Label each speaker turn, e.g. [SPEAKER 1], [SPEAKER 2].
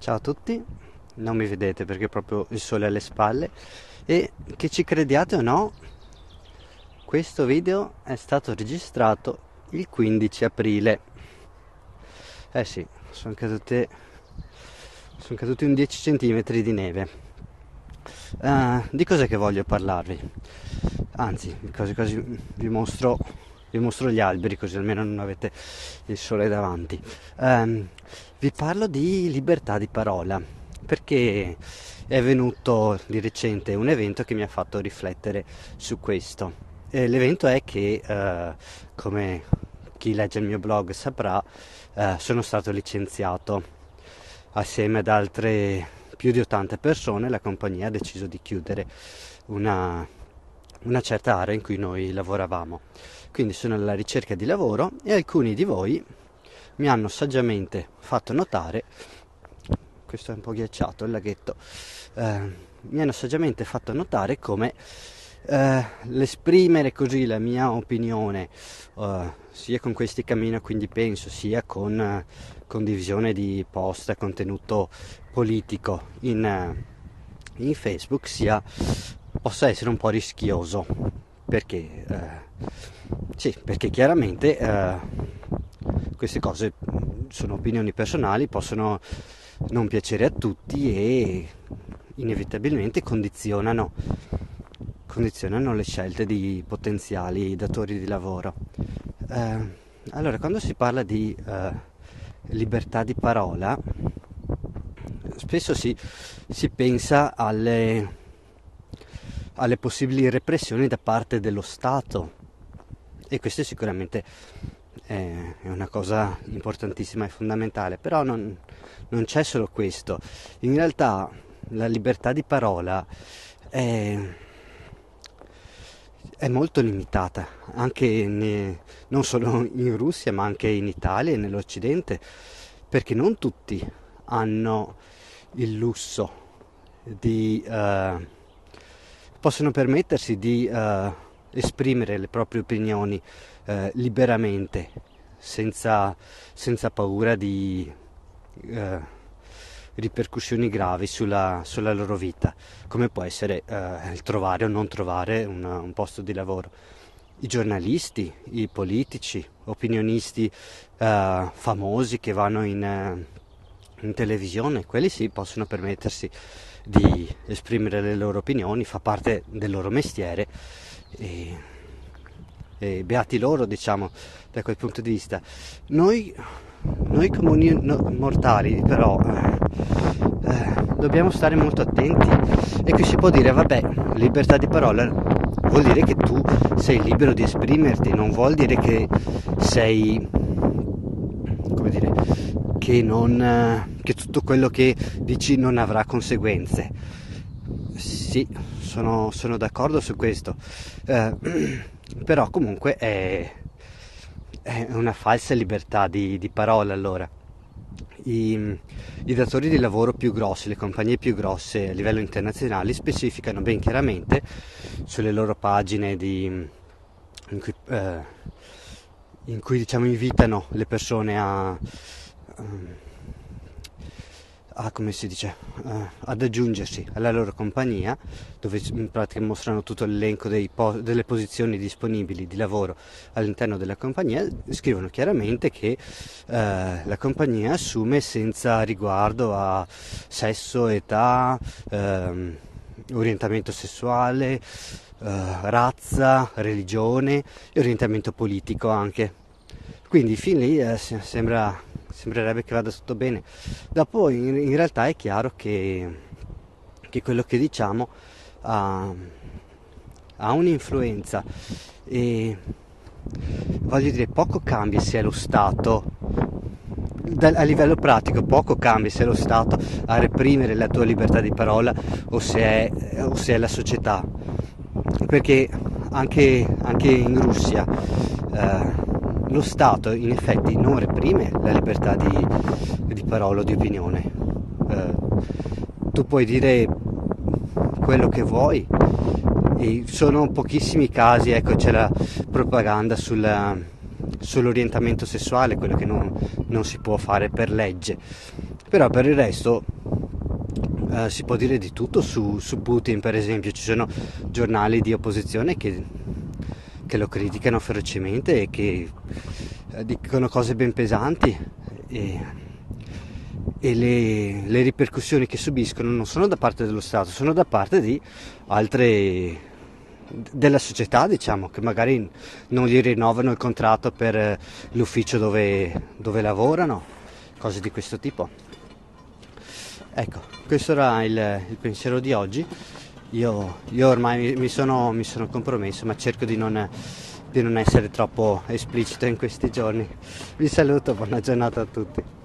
[SPEAKER 1] Ciao a tutti, non mi vedete perché ho proprio il sole alle spalle e che ci crediate o no, questo video è stato registrato il 15 aprile. Eh sì, sono caduti un 10 centimetri di neve. Di cos'è che voglio parlarvi? Anzi, quasi vi mostro gli alberi così almeno non avete il sole davanti. Vi parlo di libertà di parola perché è venuto di recente un evento che mi ha fatto riflettere su questo. L'evento è che, come chi legge il mio blog saprà, sono stato licenziato. Assieme ad altre più di 80 persone, la compagnia ha deciso di chiudere una, una certa area in cui noi lavoravamo. Quindi sono alla ricerca di lavoro e alcuni di voi mi hanno saggiamente fatto notare, questo è un po' ghiacciato il laghetto, mi hanno saggiamente fatto notare come l'esprimere così la mia opinione, sia con questi cammino quindi penso, sia con condivisione di post a contenuto politico in Facebook possa essere un po' rischioso perché sì, perché chiaramente queste cose sono opinioni personali, possono non piacere a tutti e inevitabilmente condizionano le scelte di potenziali datori di lavoro. Allora, quando si parla di libertà di parola, spesso si pensa alle possibili repressioni da parte dello Stato e questo sicuramente è una cosa importantissima e fondamentale, però non c'è solo questo. In realtà la libertà di parola è molto limitata, non solo in Russia ma anche in Italia e nell'Occidente, perché non tutti hanno il lusso possono permettersi di esprimere le proprie opinioni liberamente, senza paura di ripercussioni gravi sulla loro vita, come può essere il trovare o non trovare un posto di lavoro. I giornalisti, i politici, opinionisti famosi che vanno in televisione, quelli sì possono permettersi di esprimere le loro opinioni, fa parte del loro mestiere e beati loro, diciamo, da quel punto di vista. Noi comuni mortali però dobbiamo stare molto attenti e qui si può dire vabbè, libertà di parola vuol dire che tu sei libero di esprimerti, non vuol dire che sei, come dire, che tutto quello che dici non avrà conseguenze. Sì, sono d'accordo su questo, però comunque è una falsa libertà di parola. Allora i datori di lavoro più grossi, le compagnie più grosse a livello internazionale specificano ben chiaramente sulle loro pagine in cui diciamo invitano le persone come si dice, ad aggiungersi alla loro compagnia, dove in pratica mostrano tutto l'elenco delle posizioni disponibili di lavoro all'interno della compagnia. Scrivono chiaramente che la compagnia assume senza riguardo a sesso, età, orientamento sessuale, razza, religione e orientamento politico anche. Quindi fin lì sembrerebbe che vada tutto bene. Dopo in realtà è chiaro che quello che diciamo ha un'influenza e voglio dire poco cambia se è lo Stato a livello pratico, poco cambia se è lo Stato a reprimere la tua libertà di parola o se è la società, perché anche in Russia lo Stato in effetti non reprime la libertà di parola o di opinione. Tu puoi dire quello che vuoi e sono pochissimi casi, ecco, c'è la propaganda sull'orientamento sessuale, quello che non si può fare per legge, Però per il resto si può dire di tutto su Putin, per esempio. Ci sono giornali di opposizione che lo criticano ferocemente e che dicono cose ben pesanti, e le ripercussioni che subiscono non sono da parte dello Stato, sono da parte di altre della società, diciamo, che magari non gli rinnovano il contratto per l'ufficio dove lavorano, cose di questo tipo. Ecco, questo era il pensiero di oggi. Io ormai mi sono compromesso, ma cerco di non essere troppo esplicito in questi giorni. Vi saluto, buona giornata a tutti.